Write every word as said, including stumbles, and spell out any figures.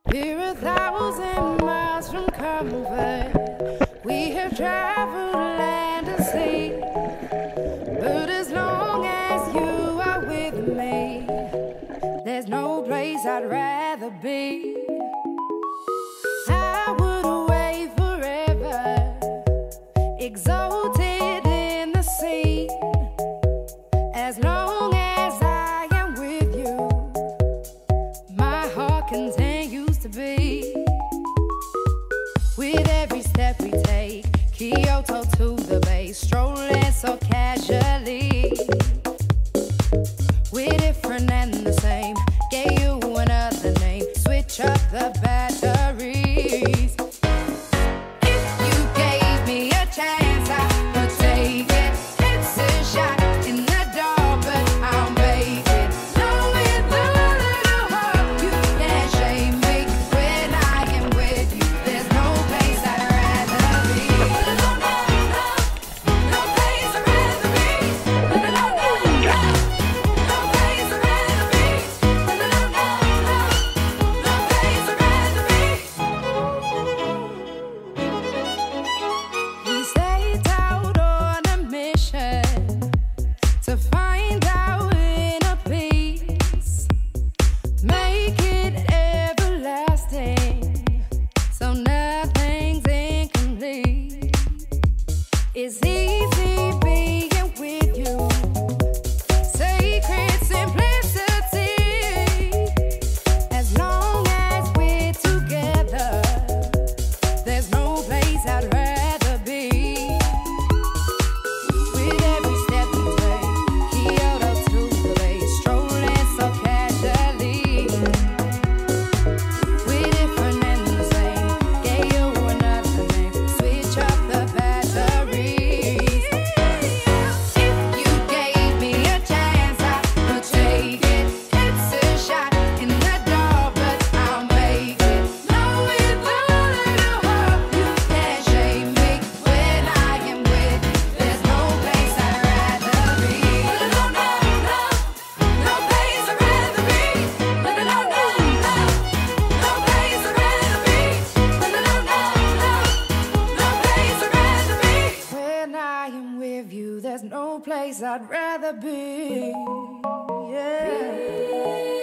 We're a thousand miles from comfort. We have traveled land and sea. But as long as you are with me, there's no place I'd rather be. I would away forever, exalted in the sea. As long as I am with you, my heart continues to beat. With every step we take, Kyoto to the bay, strolling so casually. We're different and the same, gave you another name, switch up the batteries. If you gave me a chance, I would take it. It's a shot in the dark, but I'll make it. Knowing the little hope you can't shame me. When I am with you, there's no place I'd rather be. No, no, no, no place I'd rather be. No, no, no, no, no place I'd rather be. No, no, no, no, no place I'd rather be. We set out on a mission to find our inner peace, make it everlasting, so nothing's incomplete. It's easy being with you, sacred simplicity. As long as we're together, there's no place I'd rather be. With every step we take, Kyoto to the bay, strolling so casually. We're different and the same, gave you another name, switch up the batteries. If you gave me a chance, I would take it. It's a shot in the dark, but I'll make it. Knowing the little hope you can't shame me. When I am with you, there's no place I'd rather be. No, no, no, no place I'd rather be. No, no, no, no, no place I'd rather be. No, no, no, no, no place I'd rather be. When I am with you, there's no place I'd rather be. Yeah.